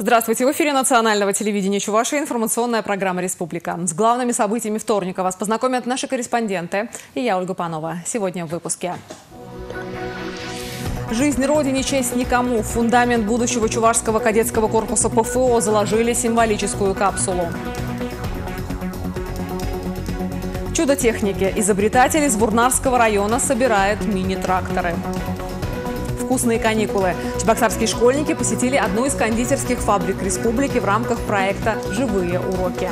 Здравствуйте! В эфире национального телевидения Чувашии информационная программа «Республика». С главными событиями вторника вас познакомят наши корреспонденты и я, Ольга Панова. Сегодня в выпуске. Жизнь Родине, честь никому. В фундамент будущего чувашского кадетского корпуса ПФО заложили символическую капсулу. Чудо техники. Изобретатель из Бурнарского района собирает мини-тракторы. Вкусные каникулы. Чебоксарские школьники посетили одну из кондитерских фабрик республики в рамках проекта «Живые уроки».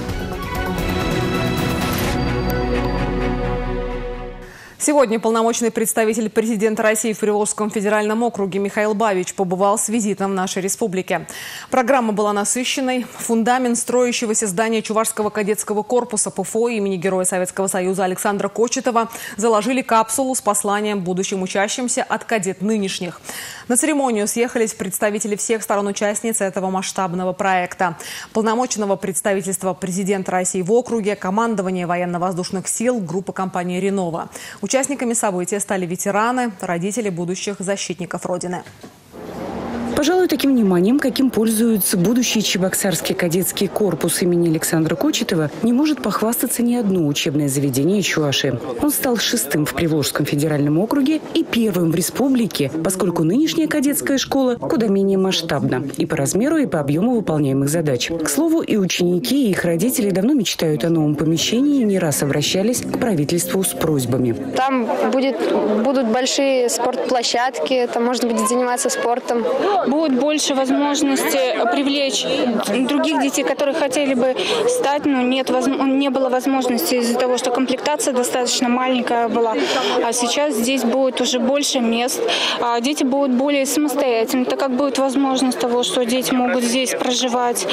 Сегодня полномочный представитель президента России в Приволжском федеральном округе Михаил Бабич побывал с визитом в нашей республике. Программа была насыщенной. Фундамент строящегося здания Чувашского кадетского корпуса ПФО имени Героя Советского Союза Александра Кочетова заложили капсулу с посланием будущим учащимся от кадет нынешних. На церемонию съехались представители всех сторон-участниц этого масштабного проекта. Полномочного представительства президента России в округе, командование военно-воздушных сил, группа компании «Ренова». Участниками события стали ветераны, родители будущих защитников Родины. Пожалуй, таким вниманием, каким пользуется будущий Чебоксарский кадетский корпус имени Александра Кочетова, не может похвастаться ни одно учебное заведение Чувашии. Он стал 6-м в Приволжском федеральном округе и 1-м в республике, поскольку нынешняя кадетская школа куда менее масштабна и по размеру, и по объему выполняемых задач. К слову, и ученики, и их родители давно мечтают о новом помещении и не раз обращались к правительству с просьбами. Там будут большие спортплощадки, там можно будет заниматься спортом. Будет больше возможности привлечь других детей, которые хотели бы стать, но не было возможности из-за того, что комплектация достаточно маленькая была. А сейчас здесь будет уже больше мест. Дети будут более самостоятельны, так как будет возможность того, что дети могут здесь проживать.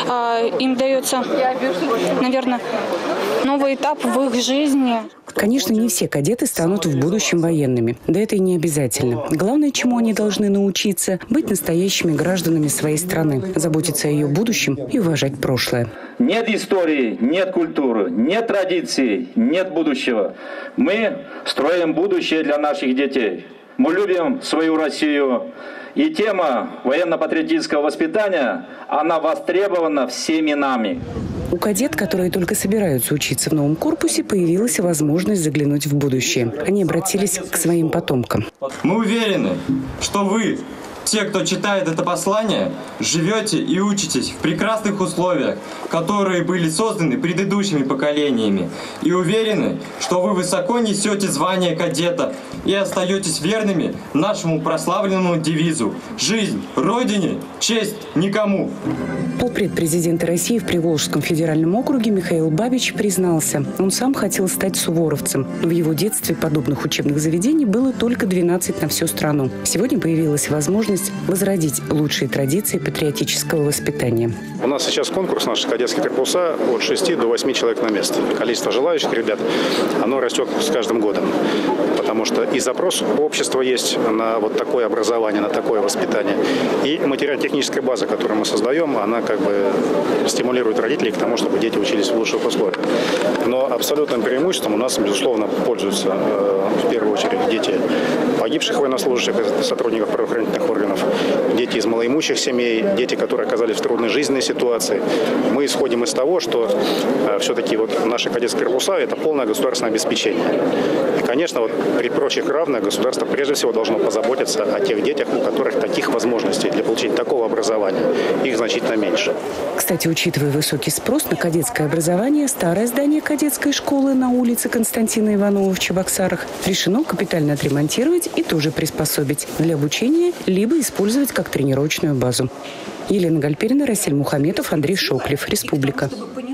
Им дается, наверное, новый этап в их жизни. Конечно, не все кадеты станут в будущем военными. Да это и не обязательно. Главное, чему они должны научиться – быть настоящими гражданами своей страны, заботиться о ее будущем и уважать прошлое. Нет истории, нет культуры, нет традиций, нет будущего. Мы строим будущее для наших детей. Мы любим свою Россию. И тема военно-патриотического воспитания, она востребована всеми нами. У кадет, которые только собираются учиться в новом корпусе, появилась возможность заглянуть в будущее. Они обратились к своим потомкам. Мы уверены, что вы, те, кто читает это послание, живете и учитесь в прекрасных условиях, которые были созданы предыдущими поколениями. И уверены, что вы высоко несете звание кадета и остаетесь верными нашему прославленному девизу «Жизнь Родине, честь никому». Полпред президента России в Приволжском федеральном округе Михаил Бабич признался, он сам хотел стать суворовцем. Но в его детстве подобных учебных заведений было только 12 на всю страну. Сегодня появилась возможность возродить лучшие традиции патриотического воспитания. У нас сейчас конкурс, наши кадетские корпуса, от 6 до 8 человек на место. Количество желающих ребят, оно растет с каждым годом. Потому что и запрос общества есть на вот такое образование, на такое воспитание. И материально-техническая база, которую мы создаем, она как бы стимулирует родителей к тому, чтобы дети учились в лучших условиях. Но абсолютным преимуществом у нас, безусловно, пользуются в первую очередь дети погибших военнослужащих, сотрудников правоохранительных органов, дети из малоимущих семей, дети, которые оказались в трудной жизненной ситуации. Мы исходим из того, что все-таки вот наши кадетские корпуса – это полное государственное обеспечение. И, конечно, вот при прочих равных государство прежде всего должно позаботиться о тех детях, у которых таких возможностей для получения такого образования, их значительно меньше. Кстати, учитывая высокий спрос на кадетское образование, старое здание кадетской школы на улице Константина Иванова в Чебоксарах решено капитально отремонтировать и тоже приспособить для обучения, либо использовать как тренировочную базу. Елена Гальперина, Расиль Мухаметов, Андрей Шоклев. Республика.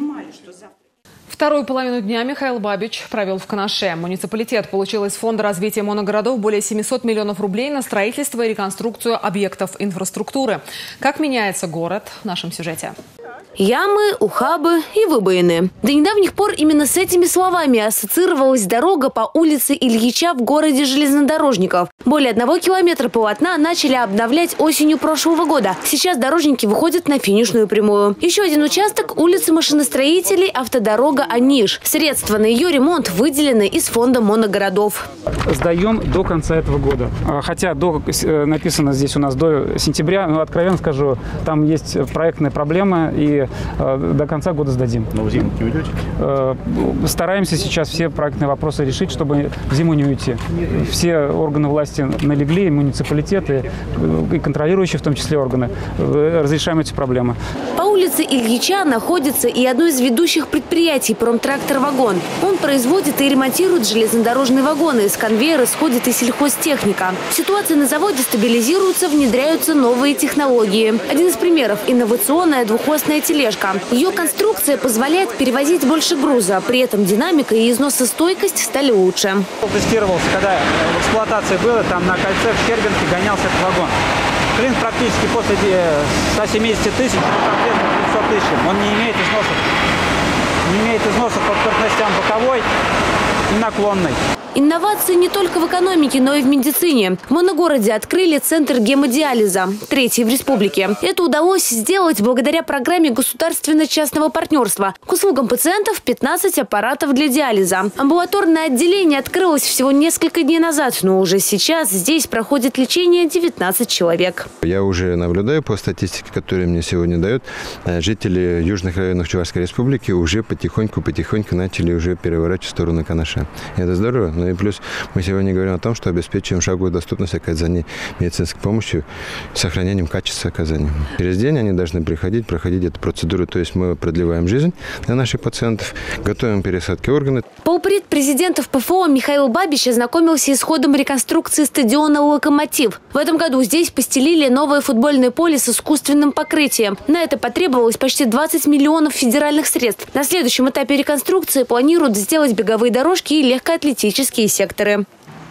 Вторую половину дня Михаил Бабич провел в Канаше. Муниципалитет получил из Фонда развития моногородов более 700 миллионов рублей на строительство и реконструкцию объектов инфраструктуры. Как меняется город в нашем сюжете? Ямы, ухабы и выбоины. До недавних пор именно с этими словами ассоциировалась дорога по улице Ильича в городе железнодорожников. Более 1 километра полотна начали обновлять осенью прошлого года. Сейчас дорожники выходят на финишную прямую. Еще один участок – улицы машиностроителей, автодорога Аниш. Средства на ее ремонт выделены из фонда моногородов. Сдаем до конца этого года. Хотя написано здесь у нас до сентября, но откровенно скажу, там есть проектная проблема, и до конца года сдадим. Но в зиму не уйдете? Стараемся сейчас все проектные вопросы решить, чтобы в зиму не уйти. Все органы власти налегли, и муниципалитеты, и контролирующие в том числе органы, разрешаем эти проблемы. По улице Ильича находится и одно из ведущих предприятий «Промтрактор-вагон». Он производит и ремонтирует железнодорожные вагоны. С конвейера сходит и сельхозтехника. Ситуация на заводе стабилизируется, внедряются новые технологии. Один из примеров – инновационная двухосная тележка. Ее конструкция позволяет перевозить больше груза. При этом динамика и износостойкость стали лучше. Тестировался, когда в эксплуатации было, там на кольце в Щербинке гонялся этот вагон. Клин практически после 170 тысяч, конкретно 500 тысяч. Он не имеет износов. Не имеет износов по скоростностям боковой и наклонной. Инновации не только в экономике, но и в медицине. В Моногороде открыли центр гемодиализа, 3-й в республике. Это удалось сделать благодаря программе государственно-частного партнерства. К услугам пациентов 15 аппаратов для диализа. Амбулаторное отделение открылось всего несколько дней назад, но уже сейчас здесь проходит лечение 19 человек. Я уже наблюдаю по статистике, которую мне сегодня дают. Жители южных районов Чувашской республики уже потихоньку начали уже переворачивать в сторону Канаша. Это здорово. Ну и плюс мы сегодня говорим о том, что обеспечиваем шаговую доступность оказания медицинской помощи с сохранением качества оказания. Через день они должны проходить эту процедуру. То есть мы продлеваем жизнь для наших пациентов, готовим пересадки органов. Полпред президента ПФО Михаил Бабич ознакомился с ходом реконструкции стадиона «Локомотив». В этом году здесь постелили новое футбольное поле с искусственным покрытием. На это потребовалось почти 20 миллионов федеральных средств. На следующем этапе реконструкции планируют сделать беговые дорожки и легкоатлетические секторы.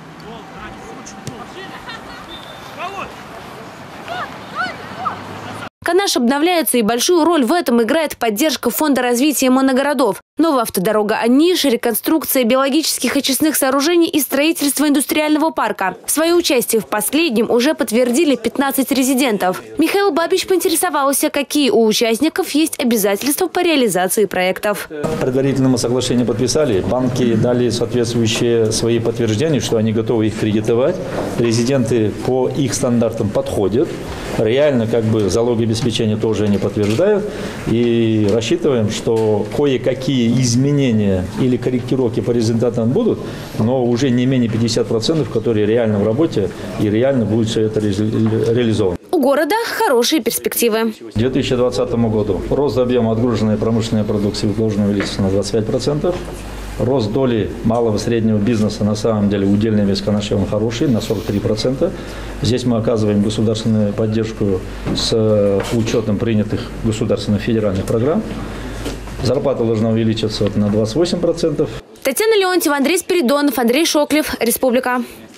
Канаш обновляется, и большую роль в этом играет поддержка Фонда развития моногородов. Новая автодорога Аниш, реконструкция биологических очистных сооружений и строительство индустриального парка. Свое участие в последнем уже подтвердили 15 резидентов. Михаил Бабич поинтересовался, какие у участников есть обязательства по реализации проектов. Предварительное соглашение подписали. Банки дали соответствующие свои подтверждения, что они готовы их кредитовать. Резиденты по их стандартам подходят. Реально залоги обеспечения тоже они подтверждают. И рассчитываем, что кое-какие изменения или корректировки по результатам будут, но уже не менее 50%, которые реально в работе и реально будет все это реализовано. У города хорошие перспективы. К 2020 году рост объема отгруженной промышленной продукции должен увеличиться на 25%. Рост доли малого и среднего бизнеса на самом деле удельный вес Канаша он хороший, на 43%. Здесь мы оказываем государственную поддержку с учетом принятых государственных федеральных программ. Зарплата должна увеличиться на 28%. Татьяна Леонтьева, Андрей Спиридонов, Андрей Шоклев, Республика.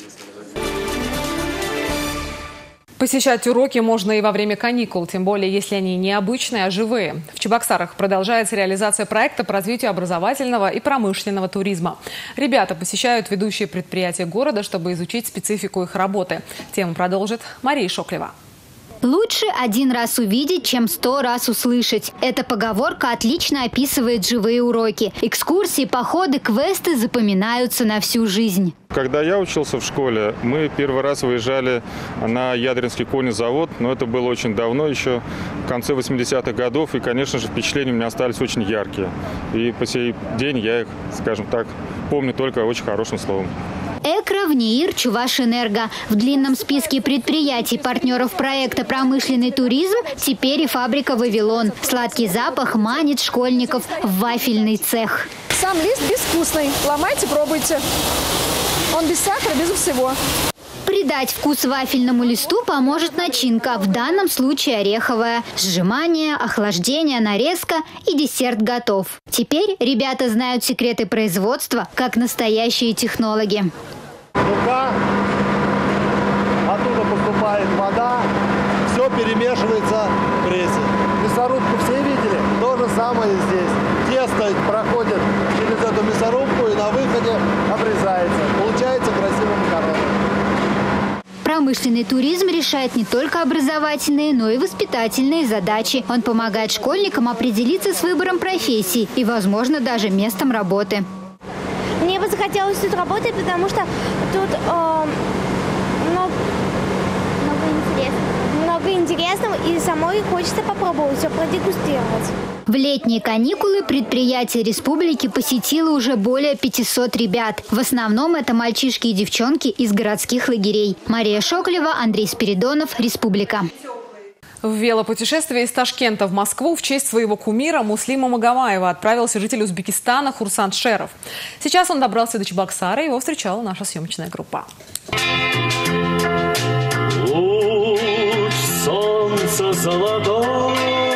Посещать уроки можно и во время каникул, тем более, если они не обычные, а живые. В Чебоксарах продолжается реализация проекта по развитию образовательного и промышленного туризма. Ребята посещают ведущие предприятия города, чтобы изучить специфику их работы. Тему продолжит Мария Шоклева. Лучше один раз увидеть, чем 100 раз услышать. Эта поговорка отлично описывает живые уроки. Экскурсии, походы, квесты запоминаются на всю жизнь. Когда я учился в школе, мы первый раз выезжали на Ядринский конезавод, но это было очень давно, еще в конце 80-х годов, и, конечно же, впечатления у меня остались очень яркие. И по сей день я их, скажем так, помню только очень хорошим словом. Экра, ВНИИР, Чувашэнерго. В длинном списке предприятий партнеров проекта «Промышленный туризм» теперь и фабрика «Вавилон». Сладкий запах манит школьников в вафельный цех. Сам лист безвкусный. Ломайте, пробуйте. Он без сахара, без всего. Придать вкус вафельному листу поможет начинка, в данном случае ореховая. Сжимание, охлаждение, нарезка и десерт готов. Теперь ребята знают секреты производства, как настоящие технологи. Мука, оттуда поступает вода, все перемешивается в прессе. Мясорубку все видели? То же самое и здесь. Тесто проходит через эту мясорубку и на выходе обрезается. Получается красивый макарон. Промышленный туризм решает не только образовательные, но и воспитательные задачи. Он помогает школьникам определиться с выбором профессии и, возможно, даже местом работы. Мне бы захотелось тут работать, потому что тут много интересного, и самой хочется попробовать все продегустировать. В летние каникулы предприятие республики посетило уже более 500 ребят. В основном это мальчишки и девчонки из городских лагерей. Мария Шоклева, Андрей Спиридонов, Республика. В велопутешествие из Ташкента в Москву в честь своего кумира Муслима Магомаева отправился житель Узбекистана Хурсант Шеров. Сейчас он добрался до Чебоксара, и его встречала наша съемочная группа. Луч солнца золотого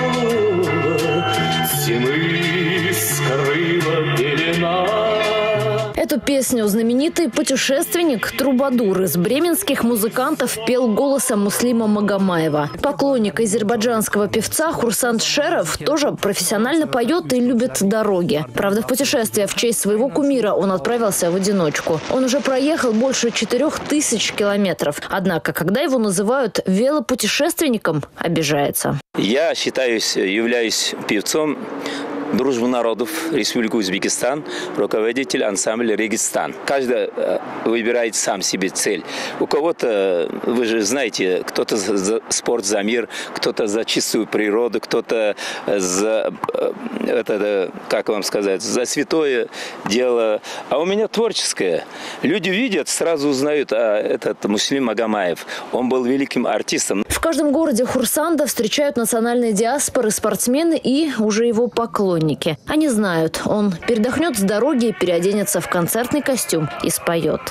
зимы скрыла пелена. Эту песню знаменитый путешественник, трубадур из бременских музыкантов пел голосом Муслима Магомаева. Поклонник азербайджанского певца Хурсант Шеров тоже профессионально поет и любит дороги. Правда, в путешествие в честь своего кумира он отправился в одиночку. Он уже проехал больше 4000 километров. Однако, когда его называют велопутешественником, обижается. Я являюсь певцом Дружбы народов Республики Узбекистан, руководитель ансамбля «Регистан». Каждый выбирает сам себе цель. У кого-то, вы же знаете, кто-то за спорт, за мир, кто-то за чистую природу, кто-то за, как вам сказать, за святое дело. А у меня творческое. Люди видят, сразу узнают, этот Муслим Магомаев. Он был великим артистом. В каждом городе Хурсанда встречают национальные диаспоры, спортсмены и уже его поклонники. Они знают, он передохнет с дороги, переоденется в концертный костюм и споет.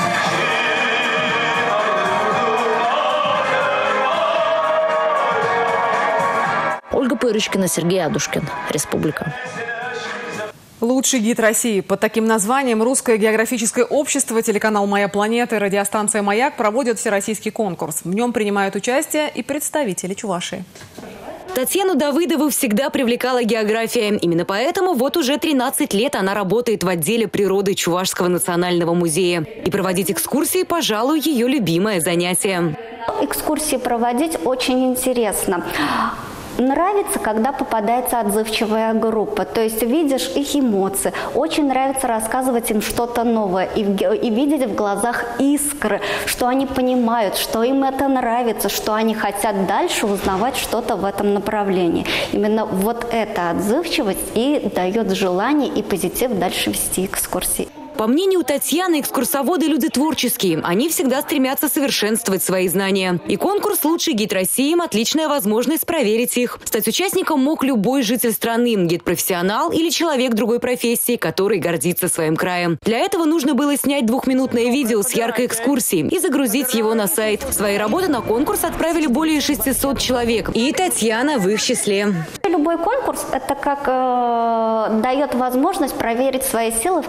Ольга Пырочкина, Сергей Адушкин, Республика. Лучший гид России. Под таким названием Русское географическое общество, телеканал «Моя планета» и радиостанция «Маяк» проводят всероссийский конкурс. В нем принимают участие и представители Чувашии. Татьяну Давыдову всегда привлекала география. Именно поэтому вот уже 13 лет она работает в отделе природы Чувашского национального музея. И проводить экскурсии, пожалуй, ее любимое занятие. Экскурсии проводить очень интересно. Нравится, когда попадается отзывчивая группа, то есть видишь их эмоции. Очень нравится рассказывать им что-то новое и видеть в глазах искры, что они понимают, что им это нравится, что они хотят дальше узнавать что-то в этом направлении. Именно вот эта отзывчивость и дает желание и позитив дальше вести экскурсии. По мнению Татьяны, экскурсоводы – люди творческие. Они всегда стремятся совершенствовать свои знания. И конкурс «Лучший гид России» им отличная возможность проверить их. Стать участником мог любой житель страны, гид-профессионал или человек другой профессии, который гордится своим краем. Для этого нужно было снять 2-минутное видео с яркой экскурсией и загрузить его на сайт. Свои работы на конкурс отправили более 600 человек. И Татьяна в их числе. Любой конкурс – это как дает возможность проверить свои силы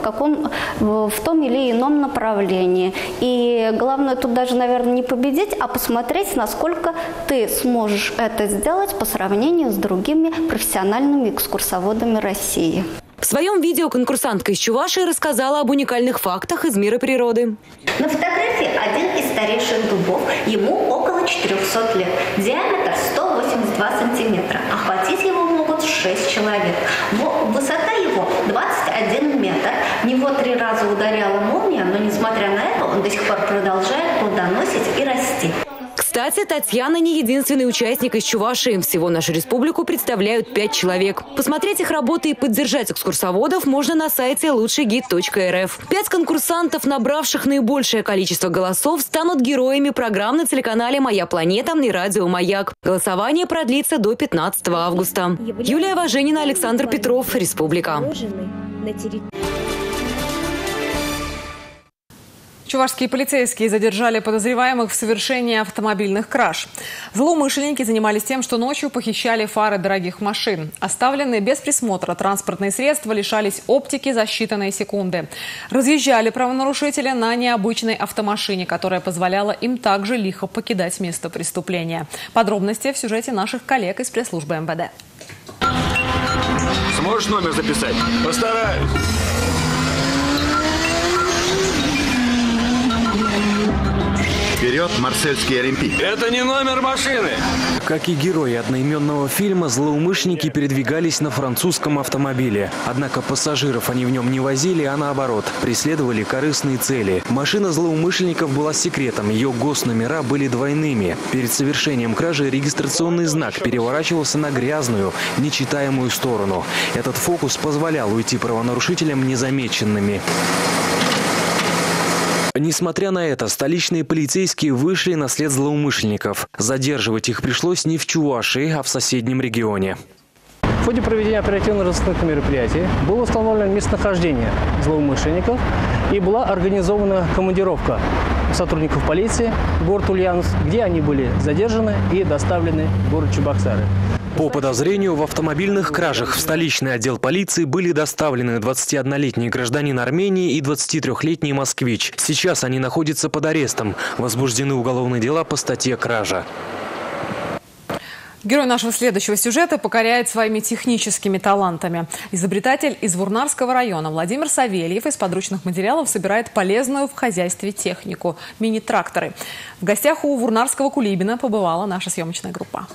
в том или ином направлении. И главное тут даже, наверное, не победить, а посмотреть, насколько ты сможешь это сделать по сравнению с другими профессиональными экскурсоводами России. В своем видео конкурсантка из Чувашии рассказала об уникальных фактах из мира природы. На фотографии один из старейших дубов, ему около 400 лет, диаметр 182 сантиметра, охватить его могут 6 человек. Высота его 21 метр, в него 3 раза ударяла молния, но несмотря на это он до сих пор продолжает плодоносить и расти. Кстати, Татьяна не единственный участник из Чувашии. Всего нашу республику представляют 5 человек. Посмотреть их работы и поддержать экскурсоводов можно на сайте лучшийгид.рф. 5 конкурсантов, набравших наибольшее количество голосов, станут героями программ на телеканале «Моя планета» и радио «Маяк». Голосование продлится до 15 августа. Юлия Важенина, Александр Петров, Республика. Чувашские полицейские задержали подозреваемых в совершении автомобильных краж. Злоумышленники занимались тем, что ночью похищали фары дорогих машин. Оставленные без присмотра транспортные средства лишались оптики за считанные секунды. Разъезжали правонарушители на необычной автомашине, которая позволяла им также лихо покидать место преступления. Подробности в сюжете наших коллег из пресс-службы МВД. Сможешь номер записать? Постараюсь. Вперед, марсельский Олимпик. Это не номер машины. Как и герои одноименного фильма, злоумышленники передвигались на французском автомобиле. Однако пассажиров они в нем не возили, а наоборот, преследовали корыстные цели. Машина злоумышленников была секретом, ее госномера были двойными. Перед совершением кражи регистрационный знак переворачивался на грязную, нечитаемую сторону. Этот фокус позволял уйти правонарушителям незамеченными. Несмотря на это, столичные полицейские вышли на след злоумышленников. Задерживать их пришлось не в Чувашии, а в соседнем регионе. В ходе проведения оперативно-розыскных мероприятий было установлено местонахождение злоумышленников и была организована командировка сотрудников полиции в город Ульяновск, где они были задержаны и доставлены в город Чебоксары. По подозрению в автомобильных кражах в столичный отдел полиции были доставлены 21-летний гражданин Армении и 23-летний москвич. Сейчас они находятся под арестом. Возбуждены уголовные дела по статье «Кража». Герой нашего следующего сюжета покоряет своими техническими талантами. Изобретатель из Вурнарского района Владимир Савельев из подручных материалов собирает полезную в хозяйстве технику – мини-тракторы. В гостях у вурнарского Кулибина побывала наша съемочная группа.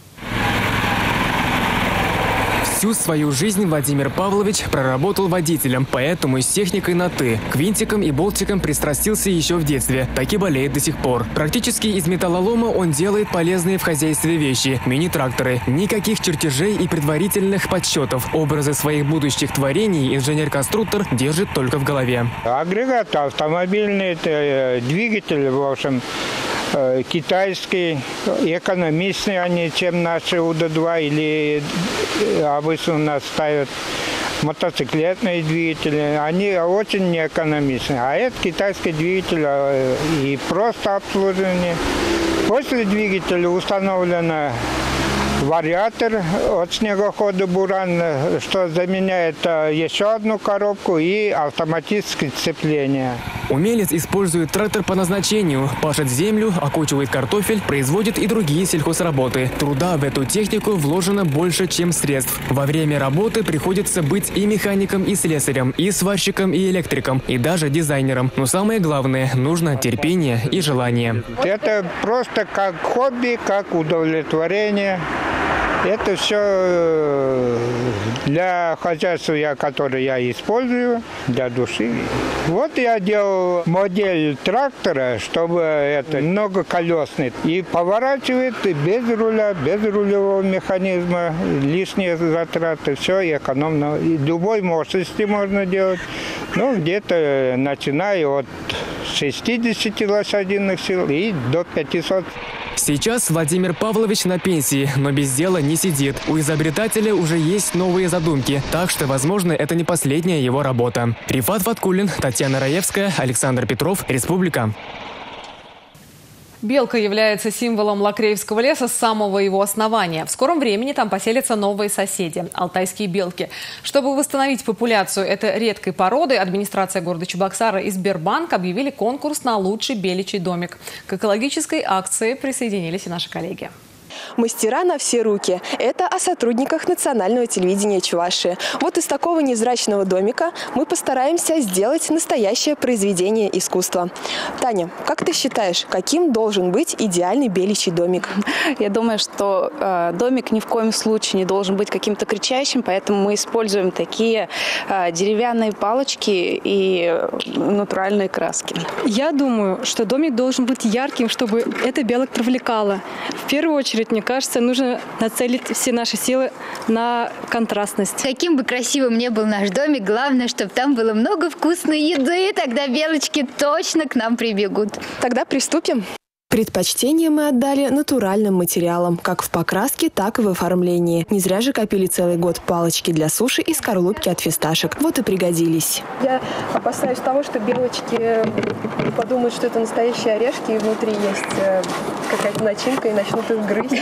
Всю свою жизнь Владимир Павлович проработал водителем, поэтому и с техникой на «ты». К винтикам и болтикам пристрастился еще в детстве, так и болеет до сих пор. Практически из металлолома он делает полезные в хозяйстве вещи – мини-тракторы. Никаких чертежей и предварительных подсчетов. Образы своих будущих творений инженер-конструктор держит только в голове. Агрегат автомобильный, двигатель, в общем, китайский, экономичный они, чем наши УД-2 или обычно у нас ставят мотоциклетные двигатели. Они очень неэкономичные. А это китайский двигатель и просто обслуживание. После двигателя установлено вариатор от снегохода «Буран», что заменяет еще одну коробку и автоматическое сцепление. Умелец использует трактор по назначению, пашет землю, окучивает картофель, производит и другие сельхозработы. Труда в эту технику вложено больше, чем средств. Во время работы приходится быть и механиком, и слесарем, и сварщиком, и электриком, и даже дизайнером. Но самое главное – нужно терпение и желание. Это просто как хобби, как удовлетворение. Это все для хозяйства, которое я использую, для души. Вот я делал модель трактора, чтобы это многоколесный. И поворачивает без руля, без рулевого механизма, лишние затраты, все экономно. И любой мощности можно делать. Ну, где-то начиная от 60 лошадиных сил и до 500. Сейчас Владимир Павлович на пенсии, но без дела не сидит. У изобретателя уже есть новые задумки, так что, возможно, это не последняя его работа. Рифат Фаткуллин, Татьяна Раевская, Александр Петров, Республика. Белка является символом Лакреевского леса с самого его основания. В скором времени там поселятся новые соседи – алтайские белки. Чтобы восстановить популяцию этой редкой породы, администрация города Чебоксары и Сбербанк объявили конкурс на лучший беличий домик. К экологической акции присоединились и наши коллеги. Мастера на все руки. Это о сотрудниках национального телевидения Чувашии. Вот из такого невзрачного домика мы постараемся сделать настоящее произведение искусства. Таня, как ты считаешь, каким должен быть идеальный беличий домик? Я думаю, что домик ни в коем случае не должен быть каким-то кричащим, поэтому мы используем такие деревянные палочки и натуральные краски. Я думаю, что домик должен быть ярким, чтобы это белок привлекало. В первую очередь, мне кажется, нужно нацелить все наши силы на контрастность. Каким бы красивым ни был наш домик, главное, чтобы там было много вкусной еды, тогда белочки точно к нам прибегут. Тогда приступим. Предпочтение мы отдали натуральным материалам, как в покраске, так и в оформлении. Не зря же копили целый год палочки для суши и скорлупки от фисташек. Вот и пригодились. Я опасаюсь того, что белочки подумают, что это настоящие орешки, и внутри есть какая-то начинка, и начнут их грызть.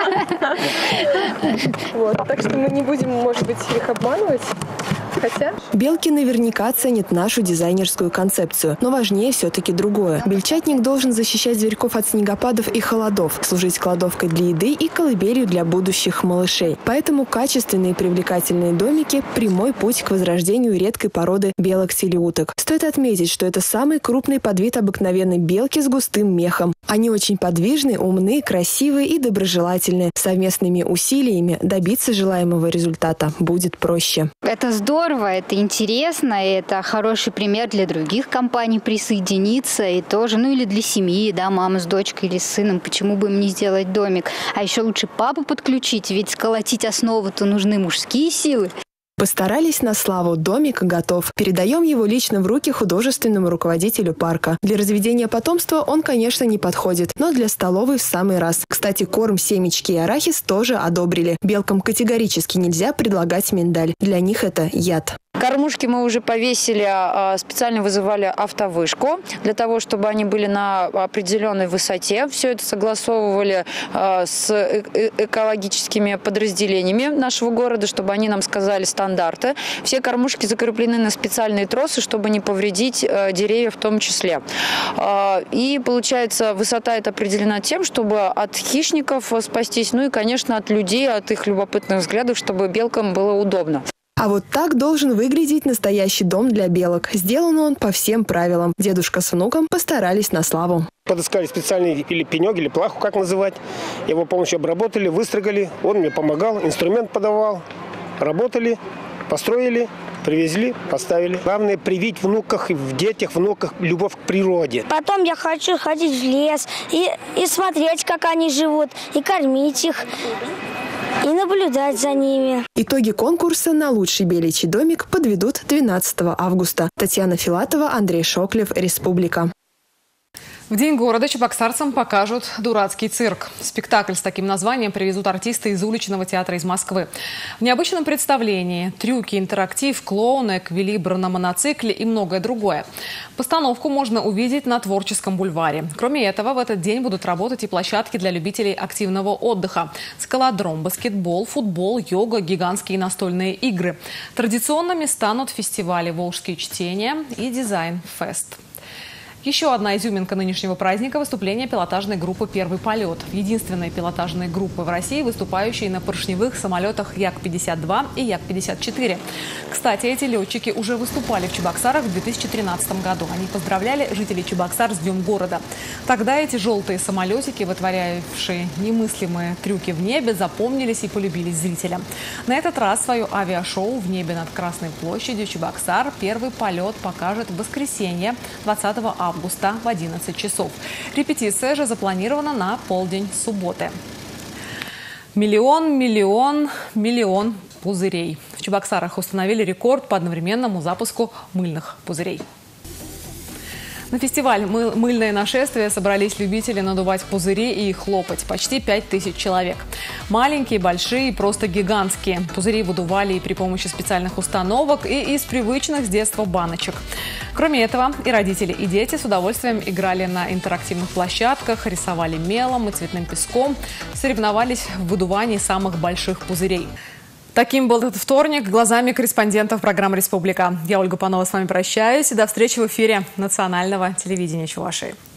Так что мы не будем, может быть, их обманывать. Хотя Белки наверняка ценят нашу дизайнерскую концепцию, но важнее все-таки другое. Бельчатник должен защищать зверьков от снегопадов и холодов, служить кладовкой для еды и колыбелью для будущих малышей. Поэтому качественные и привлекательные домики – прямой путь к возрождению редкой породы белок-селиуток. Стоит отметить, что это самый крупный подвид обыкновенной белки с густым мехом. Они очень подвижны, умны, красивые и доброжелательные. Совместными усилиями добиться желаемого результата будет проще. Это здорово, это интересно, и это хороший пример для других компаний присоединиться, и тоже, или для семьи, да, мама с дочкой или с сыном, почему бы им не сделать домик. А еще лучше папу подключить, ведь сколотить основу-то нужны мужские силы. Постарались на славу, домик готов. Передаем его лично в руки художественному руководителю парка. Для разведения потомства он, конечно, не подходит, но для столовой в самый раз. Кстати, корм, семечки и арахис тоже одобрили. Белкам категорически нельзя предлагать миндаль. Для них это яд. Кормушки мы уже повесили, специально вызывали автовышку для того, чтобы они были на определенной высоте. Все это согласовывали с экологическими подразделениями нашего города, чтобы они нам сказали стандарты. Все кормушки закреплены на специальные тросы, чтобы не повредить деревья в том числе. И получается, высота это определена тем, чтобы от хищников спастись, ну и, конечно, от людей, от их любопытных взглядов, чтобы белкам было удобно. А вот так должен выглядеть настоящий дом для белок. Сделан он по всем правилам. Дедушка с внуком постарались на славу. Подыскали специальный или пенек, или плаху, как называть. Его помощью обработали, выстрогали. Он мне помогал, инструмент подавал. Работали, построили, привезли, поставили. Главное привить в внуках, в детях, внуках любовь к природе. Потом я хочу ходить в лес и смотреть, как они живут, и кормить их. И наблюдать за ними. Итоги конкурса на лучший беличий домик подведут 12 августа. Татьяна Филатова, Андрей Шоклев, Республика. В День города чебоксарцам покажут «Дурацкий цирк». Спектакль с таким названием привезут артисты из уличного театра из Москвы. В необычном представлении трюки, интерактив, клоуны, эквилибр на моноцикле и многое другое. Постановку можно увидеть на Творческом бульваре. Кроме этого, в этот день будут работать и площадки для любителей активного отдыха. Скалодром, баскетбол, футбол, йога, гигантские настольные игры. Традиционными станут фестивали «Волжские чтения» и «Дизайн-фест». Еще одна изюминка нынешнего праздника – выступление пилотажной группы «Первый полет». Единственной пилотажной группы в России, выступающей на поршневых самолетах Як-52 и Як-54. Кстати, эти летчики уже выступали в Чебоксарах в 2013 году. Они поздравляли жителей Чебоксар с Днем города. Тогда эти желтые самолетики, вытворявшие немыслимые трюки в небе, запомнились и полюбились зрителям. На этот раз свое авиашоу в небе над Красной площадью Чебоксар «Первый полет» покажет в воскресенье 20 августа в 11 часов. Репетиция же запланирована на полдень субботы. Миллион пузырей. В Чебоксарах установили рекорд по одновременному запуску мыльных пузырей. На фестиваль «Мыльное нашествие» собрались любители надувать пузыри и хлопать. Почти 5000 человек. Маленькие, большие, просто гигантские. Пузыри выдували и при помощи специальных установок, и из привычных с детства баночек. Кроме этого, и родители, и дети с удовольствием играли на интерактивных площадках, рисовали мелом и цветным песком, соревновались в выдувании самых больших пузырей. Таким был этот вторник глазами корреспондентов программы «Республика». Я, Ольга Панова, с вами прощаюсь. И до встречи в эфире национального телевидения Чувашии.